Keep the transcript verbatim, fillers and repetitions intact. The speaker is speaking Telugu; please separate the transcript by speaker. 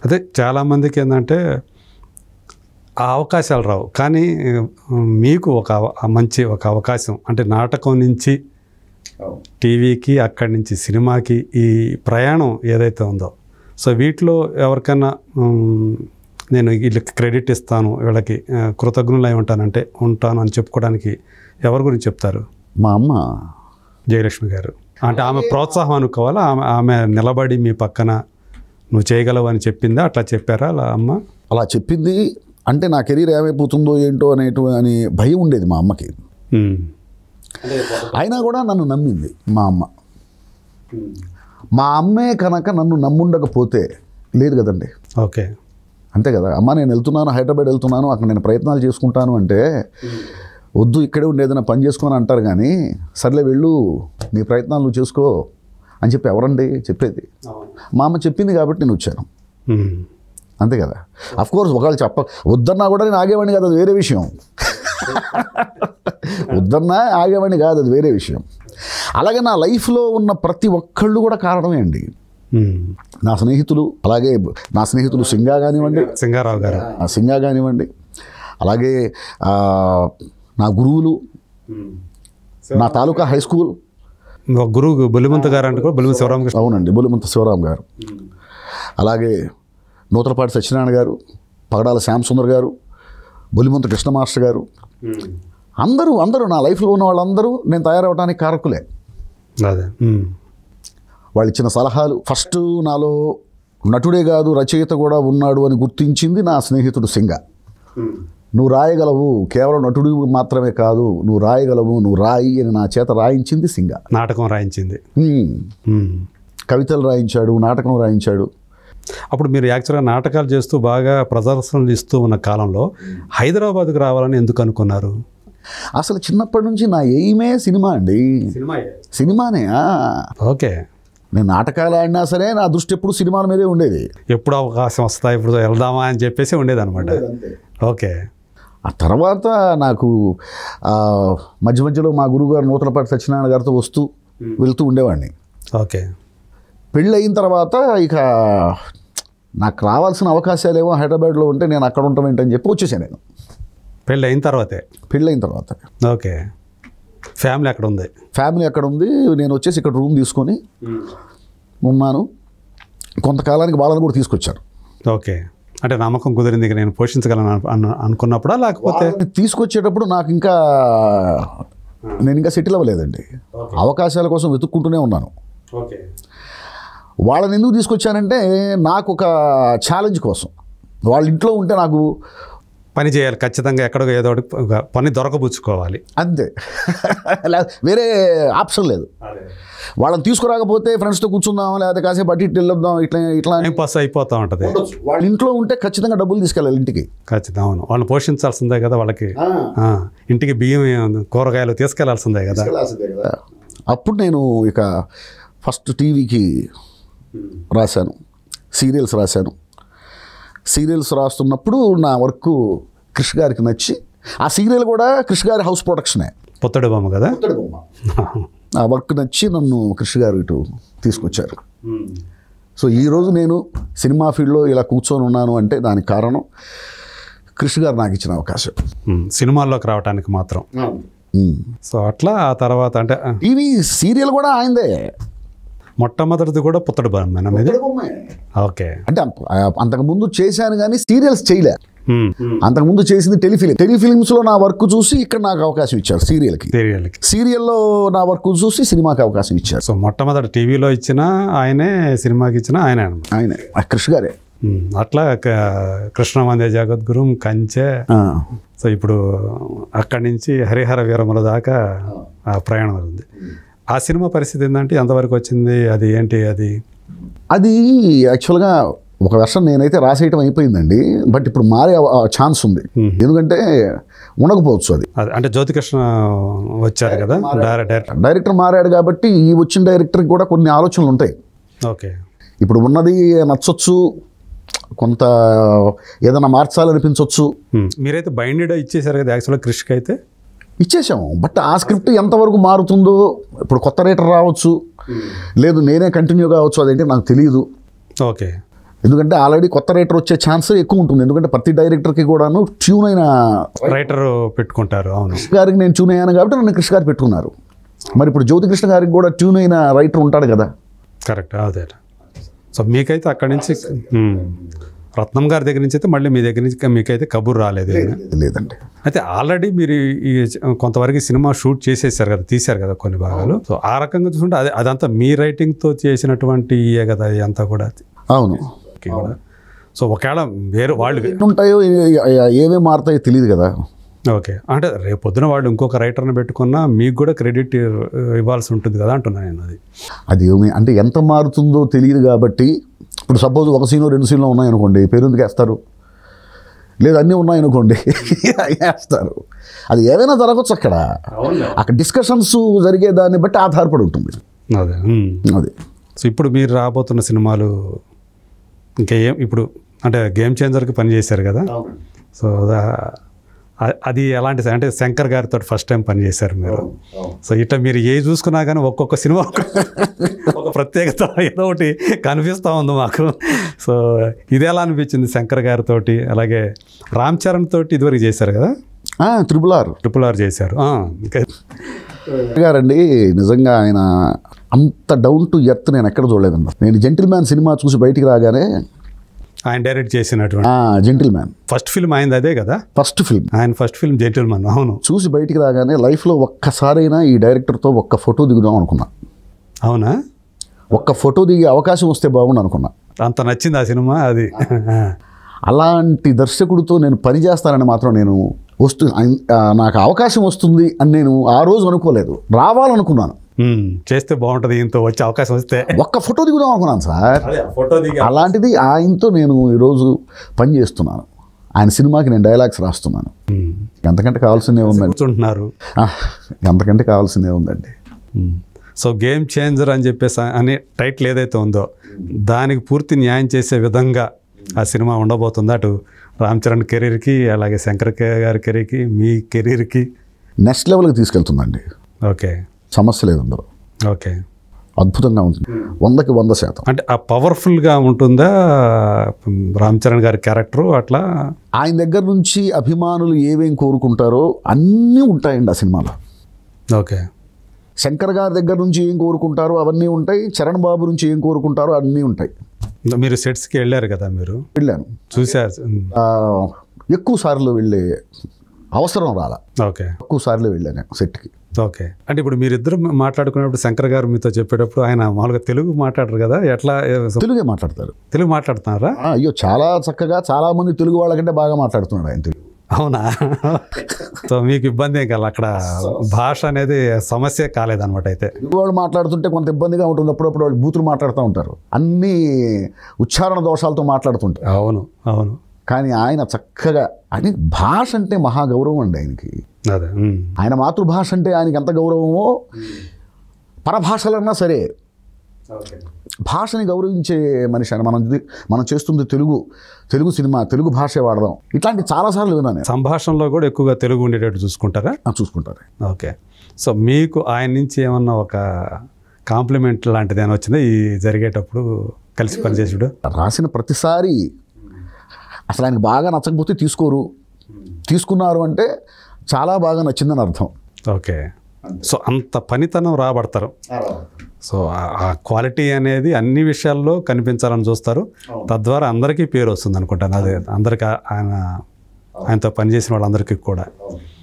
Speaker 1: అదే చాలామందికి ఏంటంటే ఆ అవకాశాలు రావు, కానీ మీకు ఒక మంచి ఒక అవకాశం అంటే నాటకం నుంచి టీవీకి, అక్కడి నుంచి సినిమాకి ఈ ప్రయాణం ఏదైతే ఉందో, సో వీటిలో ఎవరికైనా నేను వీళ్ళకి క్రెడిట్ ఇస్తాను, వీళ్ళకి కృతజ్ఞులై ఉంటానంటే ఉంటాను అని చెప్పుకోవడానికి ఎవరి గురించి చెప్తారు?
Speaker 2: మా అమ్మ
Speaker 1: జయలక్ష్మి గారు. అంటే ఆమె ప్రోత్సాహం అనుకోవాలా? ఆమె ఆమె నిలబడి మీ పక్కన నువ్వు చేయగలవు అని చెప్పిందా? అట్లా చెప్పారా అలా అమ్మ?
Speaker 2: అలా చెప్పింది. అంటే నా కెరీర్ ఏమైపోతుందో ఏంటో అనేటు అని భయం ఉండేది మా అమ్మకి. అయినా కూడా నన్ను నమ్మింది మా అమ్మ. మా అమ్మే కనుక నన్ను నమ్ముండకపోతే లేదు కదండి.
Speaker 1: ఓకే,
Speaker 2: అంతే కదా. అమ్మ నేను వెళ్తున్నాను, హైదరాబాద్ వెళ్తున్నాను, అక్కడ నేను ప్రయత్నాలు చేసుకుంటాను అంటే వద్దు ఇక్కడే ఉండి ఏదైనా పని చేసుకొని అంటారు, కానీ సర్లే వెళ్ళు నీ ప్రయత్నాలు నువ్వు చేసుకో అని చెప్పి ఎవరండి చెప్పేది? మా అమ్మ చెప్పింది కాబట్టి నేను వచ్చాను, అంతే కదా. అఫ్కోర్స్ ఒకవేళ చెప్ప వద్దన్నా కూడా నేను ఆగేవాడిని కాదు, అది వేరే విషయం. వద్దన్నా ఆగేవాడిని కాదు, అది వేరే విషయం. అలాగే నా లైఫ్లో ఉన్న ప్రతి ఒక్కళ్ళు కూడా కారణమే అండి. నా స్నేహితులు, అలాగే నా స్నేహితులు సింగా కానివ్వండి,
Speaker 1: సింగారావు గారు
Speaker 2: సింగా కానివ్వండి, అలాగే నా గురువులు, నా తాలూకా హై స్కూల్
Speaker 1: గురువు బొలిమంత గారు అంటే కూడా బొలిమంత శివరాం గారు.
Speaker 2: అవునండి, బొలిమంత శివరాం గారు. అలాగే నూతలపాటి సత్యనారాయణ గారు, పగడాల శ్యామసుందర్ గారు, బొలిమంత కృష్ణ మాస్టర్ గారు, అందరూ అందరూ నా లైఫ్లో ఉన్న వాళ్ళందరూ నేను తయారవడానికి కారకులే.
Speaker 1: అదే
Speaker 2: వాళ్ళు ఇచ్చిన సలహాలు. ఫస్ట్ నాలో నటుడే కాదు రచయిత కూడా ఉన్నాడు అని గుర్తించింది నా స్నేహితుడు సింగ. నువ్వు రాయగలవు, కేవలం నటుడు మాత్రమే కాదు, నువ్వు రాయగలవు, నువ్వు రాయి అని నా చేత రాయించింది సింగ.
Speaker 1: నాటకం రాయించింది,
Speaker 2: కవితలు రాయించాడు, నాటకం రాయించాడు.
Speaker 1: అప్పుడు మీరు యాక్చువల్గా నాటకాలు చేస్తూ బాగా ప్రదర్శనలు ఇస్తూ ఉన్న కాలంలో హైదరాబాద్కు రావాలని ఎందుకు అనుకున్నారు?
Speaker 2: అసలు చిన్నప్పటి నుంచి నా ఎయిమే సినిమా అండి. సినిమానే.
Speaker 1: ఓకే,
Speaker 2: నేను నాటకాలు ఆడినా సరే నా దృష్టి ఎప్పుడు సినిమాల మీదే ఉండేది.
Speaker 1: ఎప్పుడు అవకాశం వస్తా ఇప్పుడు వెళ్దామా అని చెప్పేసి ఉండేది అనమాట. ఓకే.
Speaker 2: ఆ తర్వాత నాకు మధ్య మధ్యలో మా గురువుగారు నూతలపాటి సత్యనారాయణ గారితో వస్తూ వెళ్తూ ఉండేవాడిని.
Speaker 1: ఓకే.
Speaker 2: పెళ్ళి అయిన తర్వాత ఇక నాకు రావాల్సిన అవకాశాలు ఏమో హైదరాబాద్లో ఉంటే నేను అక్కడ ఉంటాం ఏంటని చెప్పి వచ్చేసాను నేను.
Speaker 1: పెళ్ళి అయిన తర్వాతే?
Speaker 2: పెళ్ళి అయిన తర్వాత.
Speaker 1: ఓకే. ఫ్యామిలీ అక్కడ ఉంది?
Speaker 2: ఫ్యామిలీ అక్కడ ఉంది. నేను వచ్చేసి ఇక్కడ రూమ్ తీసుకొని ఉన్నాను. కొంతకాలానికి వాళ్ళని కూడా తీసుకొచ్చాను.
Speaker 1: ఓకే. అంటే నమ్మకం కుదిరింది ఇక నేను పోషించగలను అను అనుకున్నప్పుడా లేకపోతే?
Speaker 2: తీసుకొచ్చేటప్పుడు నాకు ఇంకా నేను ఇంకా సెటిల్ అవ్వలేదండి. అవకాశాల కోసం వెతుక్కుంటూనే ఉన్నాను.
Speaker 1: ఓకే.
Speaker 2: వాళ్ళని ఎందుకు తీసుకొచ్చానంటే నాకు ఒక ఛాలెంజ్ కోసం. వాళ్ళ ఇంట్లో ఉంటే నాకు
Speaker 1: పని చేయాలి ఖచ్చితంగా, ఎక్కడో ఏదో ఒక పని దొరకబుచ్చుకోవాలి,
Speaker 2: అంతే. వేరే ఆప్షన్ లేదు. వాళ్ళని తీసుకురాకపోతే ఫ్రెండ్స్తో కూర్చుందాం, లేకపోతే కాసేపు అటు ఇటు వెళ్ళొద్దాం, ఇట్లా ఇట్లా
Speaker 1: పాస్ అయిపోతూ ఉంటుంది.
Speaker 2: వాళ్ళ ఇంట్లో ఉంటే ఖచ్చితంగా డబ్బులు తీసుకెళ్ళాలి ఇంటికి.
Speaker 1: ఖచ్చితంగా, అవును. వాళ్ళని పోషించాల్సిందే కదా, వాళ్ళకి ఇంటికి బియ్యం కూరగాయలు తీసుకెళ్లాల్సిందే కదా.
Speaker 2: అప్పుడు నేను ఇక ఫస్ట్ టీవీకి రాశాను, సీరియల్స్ రాశాను. సీరియల్స్ రాస్తున్నప్పుడు నా వర్క్ కృష్ణ గారికి నచ్చి, ఆ సీరియల్ కూడా కృష్ణ గారి హౌస్ ప్రొడక్షనే,
Speaker 1: పొత్తడి బొమ్మ కదా.
Speaker 2: ఆ వర్క్ నచ్చి నన్ను కృష్ణ గారు ఇటు తీసుకొచ్చారు. సో ఈరోజు నేను సినిమా ఫీల్డ్లో ఇలా కూర్చొని ఉన్నాను అంటే దానికి కారణం కృష్ణ గారు నాకు ఇచ్చిన అవకాశం,
Speaker 1: సినిమాల్లోకి రావడానికి మాత్రం. సో అట్లా ఆ తర్వాత అంటే
Speaker 2: టీవీ సీరియల్ కూడా ఆయనదే.
Speaker 1: మొట్టమొదటిది కూడా పుత్తడి బొమ్మ మీద. ఓకే.
Speaker 2: అంటే అంతకుముందు చేశాను కానీ సీరియల్స్ చేయలే. అంతకుముందు చేసింది టెలిఫిలిం. టెలిఫిలిమ్స్లో నా వర్క్ చూసి ఇక్కడ నాకు అవకాశం ఇచ్చారు సీరియల్కి.
Speaker 1: సీరియల్కి
Speaker 2: సీరియల్లో నా వర్క్ చూసి సినిమాకి అవకాశం ఇచ్చారు.
Speaker 1: సో మొట్టమొదటి టీవీలో ఇచ్చిన ఆయనే, సినిమాకి ఇచ్చిన ఆయనే
Speaker 2: ఆయనే కృష్ణ గారే.
Speaker 1: అట్లా కృష్ణవందే జగద్గురు, కంచె. సో ఇప్పుడు అక్కడి నుంచి హరిహర వీరముల దాకా ఆ ప్రయాణం ఉంది. ఆ సినిమా పరిస్థితి ఏంటంటే ఎంతవరకు వచ్చింది, అది ఏంటి? అది
Speaker 2: అది యాక్చువల్గా ఒక వెర్షన్ నేనైతే రాసేయటం అయిపోయిందండి. బట్ ఇప్పుడు మారే ఛాన్స్ ఉంది, ఎందుకంటే ఉండకపోవచ్చు అది.
Speaker 1: అంటే జ్యోతికృష్ణ వచ్చారు కదా డైరెక్టర్.
Speaker 2: డైరెక్టర్ మారాడు కాబట్టి ఈ వచ్చిన డైరెక్టర్కి కూడా కొన్ని ఆలోచనలు ఉంటాయి.
Speaker 1: ఓకే.
Speaker 2: ఇప్పుడు ఉన్నది నచ్చొచ్చు, కొంత ఏదైనా మార్చాలనిపించవచ్చు.
Speaker 1: మీరైతే బైండెడ్ ఇచ్చేసారు కదా యాక్చువల్గా కృష్ణకి అయితే?
Speaker 2: ఇచ్చేసాము. బట్ ఆ స్క్రిప్ట్ ఎంతవరకు మారుతుందో, ఇప్పుడు కొత్త రైటర్ రావచ్చు, లేదు నేనే కంటిన్యూ కావచ్చు, అదేంటి నాకు తెలియదు.
Speaker 1: ఓకే.
Speaker 2: ఎందుకంటే ఆల్రెడీ కొత్త రైటర్ వచ్చే ఛాన్స్ ఎక్కువ ఉంటుంది. ఎందుకంటే ప్రతి డైరెక్టర్కి కూడాను ట్యూన్ అయిన
Speaker 1: రైటర్ పెట్టుకుంటారు. అవును,
Speaker 2: కృష్ణ గారికి నేను ట్యూన్ అయ్యాను కాబట్టి నన్ను కృష్ణ గారు పెట్టుకున్నారు. మరి ఇప్పుడు జ్యోతికృష్ణ గారికి కూడా ట్యూన్ అయిన రైటర్ ఉంటాడు కదా.
Speaker 1: కరెక్ట్, అదే. సో మీకైతే అక్కడి నుంచి రత్నం గారి దగ్గర నుంచి అయితే మళ్ళీ మీ దగ్గర నుంచి మీకైతే కబుర్ రాలేదు?
Speaker 2: లేదండి.
Speaker 1: అయితే ఆల్రెడీ మీరు ఈ కొంతవరకు సినిమా షూట్ చేసేసారు కదా, తీశారు కదా కొన్ని భాగాలు. సో ఆ రకంగా చూసుకుంటే అదే అదంతా మీ రైటింగ్తో చేసినటువంటి ఇయే కదా అంతా కూడా.
Speaker 2: అవును.
Speaker 1: సో ఒకవేళ వేరే వాళ్ళు
Speaker 2: ఉంటాయో ఏమేమి మారుతాయో తెలియదు కదా.
Speaker 1: ఓకే, అంటే రేపు పొద్దున వాళ్ళు ఇంకొక రైటర్ని పెట్టుకున్నా మీకు కూడా క్రెడిట్ ఇవ్వాల్సి ఉంటుంది కదా అంటున్నాను నేను. అది
Speaker 2: అది ఏమి అంటే ఎంత మారుతుందో తెలియదు కాబట్టి, ఇప్పుడు సపోజ్ ఒక సీన్లో రెండు సీన్లో ఉన్నాయనుకోండి, పేరు ఎందుకు వేస్తారు? లేదు అన్నీ ఉన్నాయనుకోండి వేస్తారు. అది ఏదైనా జరగచ్చు అక్కడ. అక్కడ డిస్కషన్స్ జరిగే దాన్ని బట్టి ఆధారపడి ఉంటుంది.
Speaker 1: అదే
Speaker 2: అదే.
Speaker 1: సో ఇప్పుడు మీరు రాబోతున్న సినిమాలు ఇంకా ఏం, ఇప్పుడు అంటే గేమ్ చేంజర్కి పని చేశారు కదా. సో అది ఎలాంటి, అంటే శంకర్ గారితో ఫస్ట్ టైం పని చేశారు మీరు. సో ఇట్లా మీరు ఏ చూసుకున్నా కానీ ఒక్కొక్క సినిమా ఒక ప్రత్యేకత ఏదో ఒకటి కనిపిస్తూ ఉంది మాకు. సో ఇది ఎలా అనిపించింది శంకర్ గారితో? అలాగే రామ్ చరణ్ తోటి ఇదివరకు చేశారు కదా,
Speaker 2: ట్రిపుల్ ఆర్
Speaker 1: ట్రిపుల్ ఆర్ చేశారు. ఇంకా
Speaker 2: గారండి నిజంగా ఆయన అంత డౌన్ టు ఎర్త్ నేను ఎక్కడ చూడలేదన్న. నేను జెంటిల్ మ్యాన్ సినిమా చూసి బయటికి రాగానే,
Speaker 1: ఆయన డైరెక్ట్ చేసినటువంటి
Speaker 2: జెంటిల్ మ్యాన్
Speaker 1: ఫస్ట్ ఫిల్మ్ అయింది అదే కదా,
Speaker 2: ఫస్ట్ ఫిల్మ్
Speaker 1: ఆయన ఫస్ట్ ఫిల్మ్ జెంటిల్ మ్యాన్. అవును,
Speaker 2: చూసి బయటికి రాగానే లైఫ్లో ఒక్కసారైనా ఈ డైరెక్టర్తో ఒక్క ఫోటో దిగుదాం అనుకున్నా.
Speaker 1: అవునా?
Speaker 2: ఒక్క ఫోటో దిగే అవకాశం వస్తే బాగుండు అనుకున్నా.
Speaker 1: అంత నచ్చింది ఆ సినిమా. అది
Speaker 2: అలాంటి దర్శకుడితో నేను పని చేస్తానని మాత్రం నేను వస్తు నాకు అవకాశం వస్తుంది అని నేను ఆ రోజు అనుకోలేదు. రావాలనుకున్నాను,
Speaker 1: చేస్తే బాగుంటుంది, ఈయనతో వచ్చే అవకాశం వస్తే
Speaker 2: ఒక్క ఫోటో దిగుదాం అనుకున్నాను సార్.
Speaker 1: ఫోటో దిగి
Speaker 2: అలాంటిది ఆయనతో నేను ఈరోజు పని చేస్తున్నాను. ఆయన సినిమాకి నేను డైలాగ్స్ రాస్తున్నాను. ఎంతకంటే కావాల్సిందే ఉందండి.
Speaker 1: కూర్చుంటున్నారు,
Speaker 2: ఎంతకంటే కావాల్సిందే ఉందండి.
Speaker 1: సో గేమ్ చేంజర్ అని చెప్పేసి అనే టైటిల్ ఏదైతే ఉందో దానికి పూర్తి న్యాయం చేసే విధంగా ఆ సినిమా ఉండబోతుంది. అటు రామ్ చరణ్ కెరీర్కి, అలాగే శంకర్ గారి కెరీర్కి, మీ కెరీర్కి
Speaker 2: నెక్స్ట్ లెవెల్కి తీసుకెళ్తుందండి.
Speaker 1: ఓకే,
Speaker 2: సమస్య లేదు అందులో.
Speaker 1: ఓకే,
Speaker 2: అద్భుతంగా ఉంటుంది, వందకి వంద శాతం.
Speaker 1: అంటే ఆ పవర్ఫుల్గా ఉంటుందా రామ్ చరణ్ గారి క్యారెక్టరు? అట్లా
Speaker 2: ఆయన దగ్గర నుంచి అభిమానులు ఏమేం కోరుకుంటారో అన్నీ ఉంటాయండి ఆ సినిమాలో.
Speaker 1: ఓకే,
Speaker 2: శంకర్ గారి దగ్గర నుంచి ఏం కోరుకుంటారో అవన్నీ ఉంటాయి, చరణ్ బాబు నుంచి ఏం కోరుకుంటారో అన్నీ ఉంటాయి.
Speaker 1: మీరు సెట్స్కి వెళ్ళారు కదా, మీరు
Speaker 2: వెళ్ళాను,
Speaker 1: చూసారు.
Speaker 2: ఎక్కువ సార్లు వెళ్ళే అవసరం రాలా.
Speaker 1: ఓకే,
Speaker 2: ఎక్కువ సార్లు వెళ్ళాను సెట్కి.
Speaker 1: ఓకే, అంటే ఇప్పుడు మీరిద్దరు మాట్లాడుకునేప్పుడు శంకర్ గారు మీతో చెప్పేటప్పుడు ఆయన మామూలుగా తెలుగు మాట్లాడరు కదా, ఎట్లా?
Speaker 2: తెలుగే మాట్లాడతారు.
Speaker 1: తెలుగు మాట్లాడుతున్నారా?
Speaker 2: అయ్యో చాలా చక్కగా, చాలా మంది తెలుగు వాళ్ళకంటే బాగా మాట్లాడుతున్నాడు ఆయన తెలుగు.
Speaker 1: అవునా? సో మీకు ఇబ్బంది ఏం కాదు అక్కడ, భాష అనేది సమస్య కాలేదన్నమాట. అయితే
Speaker 2: తెలుగు వాళ్ళు మాట్లాడుతుంటే కొంత ఇబ్బందిగా ఉంటుంది, అప్పుడప్పుడు వాళ్ళు బూతులు మాట్లాడుతూ ఉంటారు, అన్ని ఉచ్చారణ దోషాలతో మాట్లాడుతుంటారు.
Speaker 1: అవును అవును.
Speaker 2: కానీ ఆయన చక్కగా, ఆయన భాష అంటే మహా గౌరవం అండి ఆయనకి.
Speaker 1: అదే,
Speaker 2: ఆయన మాతృభాష అంటే ఆయనకి ఎంత గౌరవమో, పరభాషలన్నా సరే భాషని గౌరవించే మనిషి ఆయన. మనం మనం చేస్తుంది తెలుగు, తెలుగు సినిమా, తెలుగు భాషే వాడదాం, ఇట్లాంటి చాలాసార్లు విన్నాను.
Speaker 1: సంభాషణలో కూడా ఎక్కువగా తెలుగు ఉండేటట్టు చూసుకుంటారా?
Speaker 2: చూసుకుంటారు.
Speaker 1: ఓకే, సో మీకు ఆయన నుంచి ఏమన్నా ఒక కాంప్లిమెంట్ లాంటిది ఏమైనా వచ్చిందా ఈ జరిగేటప్పుడు కలిసి పనిచేసాడు?
Speaker 2: రాసిన ప్రతిసారి అసలు ఆయనకు బాగా నచ్చకపోతే తీసుకోరు, తీసుకున్నారు అంటే చాలా బాగా నచ్చిందని అర్థం.
Speaker 1: ఓకే, సో అంత పనితనం రాబడతారు. సో ఆ క్వాలిటీ అనేది అన్ని విషయాల్లో కనిపించాలని చూస్తారు, తద్వారా అందరికీ పేరు వస్తుంది అనుకుంటాను. అదే అందరికీ ఆయన ఆయనతో పనిచేసిన వాళ్ళందరికీ కూడా.